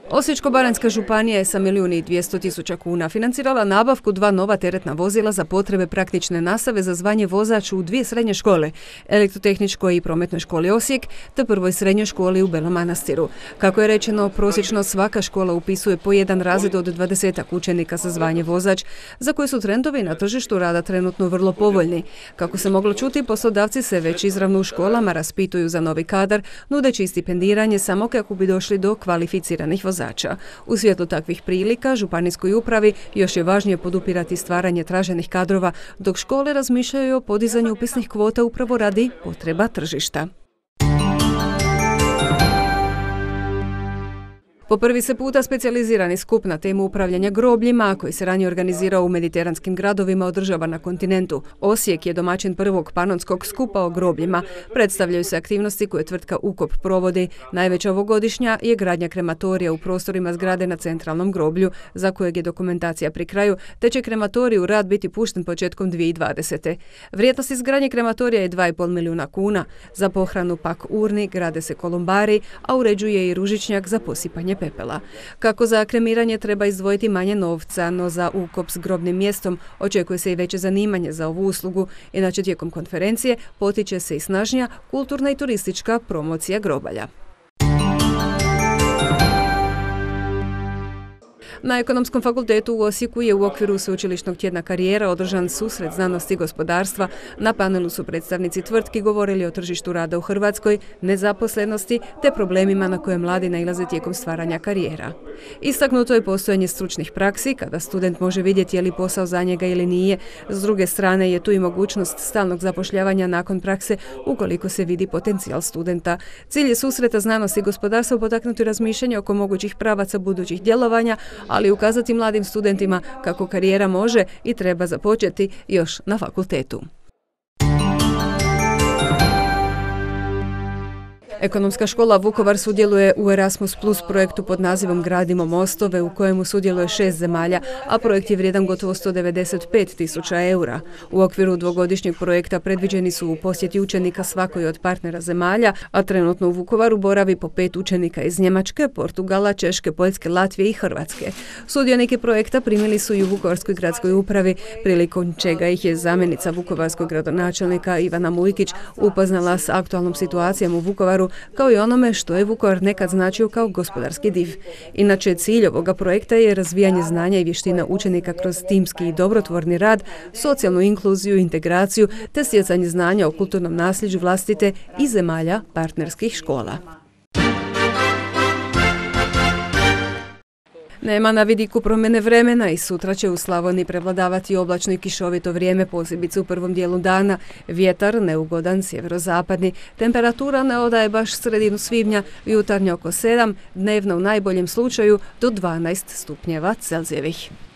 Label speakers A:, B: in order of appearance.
A: Osječko-baranjska županija je sa 1.200.000 kuna financirala nabavku 2 nova teretna vozila za potrebe praktične nastave za zvanje vozač u 2 srednje škole, Elektrotehničkoj i prometnoj školi Osijek te prvoj srednjoj školi u Belom Manastiru. Kako je rečeno, prosječno svaka škola upisuje po jedan razred od 20 učenika za zvanje vozač, za koje su trendovi na tržištu rada trenutno vrlo povoljni. Kako se moglo čuti, poslodavci se već izravno u školama raspituju za novi kadar, nudeći stipendiranje samo kako bi došli do kvalificiranih vozača. U svjetlu takvih prilika, županijskoj upravi još je važnije podupirati stvaranje traženih kadrova, dok škole razmišljaju o podizanju upisnih kvota upravo radi potreba tržišta. Po prvi se puta specijalizirani skup na temu upravljanja grobljima, koji se ranije organizirao u mediteranskim gradovima, održava na kontinentu. Osijek je domaćin prvog panonskog skupa o grobljima. Predstavljaju se aktivnosti koje tvrtka Ukop provodi. Najveća ovogodišnja je gradnja krematorija u prostorima zgrade na centralnom groblju, za kojeg je dokumentacija pri kraju, te će krematorij u rad biti pušten početkom 2020. Vrijednost izgradnje krematorija je 2,5 milijuna kuna. Za pohranu pak urni grade se kolumbari, a uređuje i ružičnjak za posipanje pepela. Kako za kremiranje treba izdvojiti manje novca, no za ukop s grobnim mjestom očekuje se i veće zanimanje za ovu uslugu. Inače, tijekom konferencije potiče se i snažnija kulturna i turistička promocija grobalja. Na Ekonomskom fakultetu u Osijeku je u okviru Sveučilišnog tjedna karijera održan susret znanosti i gospodarstva. Na panelu su predstavnici tvrtki govorili o tržištu rada u Hrvatskoj, nezaposlenosti te problemima na koje mladi nailaze tijekom stvaranja karijera. Istaknuto je postojanje stručnih praksi kada student može vidjeti je li posao za njega ili nije. S druge strane je tu i mogućnost stalnog zapošljavanja nakon prakse ukoliko se vidi potencijal studenta. Cilj je susreta znanosti i gospodarstva potaknuti razmišljanje oko mogućih pravaca budućih djelovanja, ali ukazati mladim studentima kako karijera može i treba započeti još na fakultetu. Ekonomska škola Vukovar sudjeluje u Erasmus Plus projektu pod nazivom Gradimo mostove, u kojemu sudjeluje 6 zemalja, a projekt je vrijedan gotovo 195.000 eura. U okviru dvogodišnjeg projekta predviđeni su u posjeti učenika svakoj od partnera zemalja, a trenutno u Vukovaru boravi po 5 učenika iz Njemačke, Portugala, Češke, Poljske, Latvije i Hrvatske. Sudionike projekta primili su i u Vukovarskoj gradskoj upravi, prilikom čega ih je zamjenica vukovarskog gradonačelnika Ivana Mujkić upoznala s aktualnom situacijom u Vukovaru, kao i onome što je Vukovar nekad značio kao gospodarski div. Inače, cilj ovoga projekta je razvijanje znanja i vještina učenika kroz timski i dobrotvorni rad, socijalnu inkluziju, integraciju te stjecanje znanja o kulturnom nasljeđu vlastite i zemalja partnerskih škola. Nema na vidiku promjene vremena i sutra će u Slavoniji prevladavati oblačno i kišovito vrijeme, posebice u prvom dijelu dana. Vjetar neugodan sjeverozapadni. Temperatura ne odaje baš sredinu svibnja, jutarnje oko 7, dnevno u najboljem slučaju do 12 stupnjeva Celzijevih.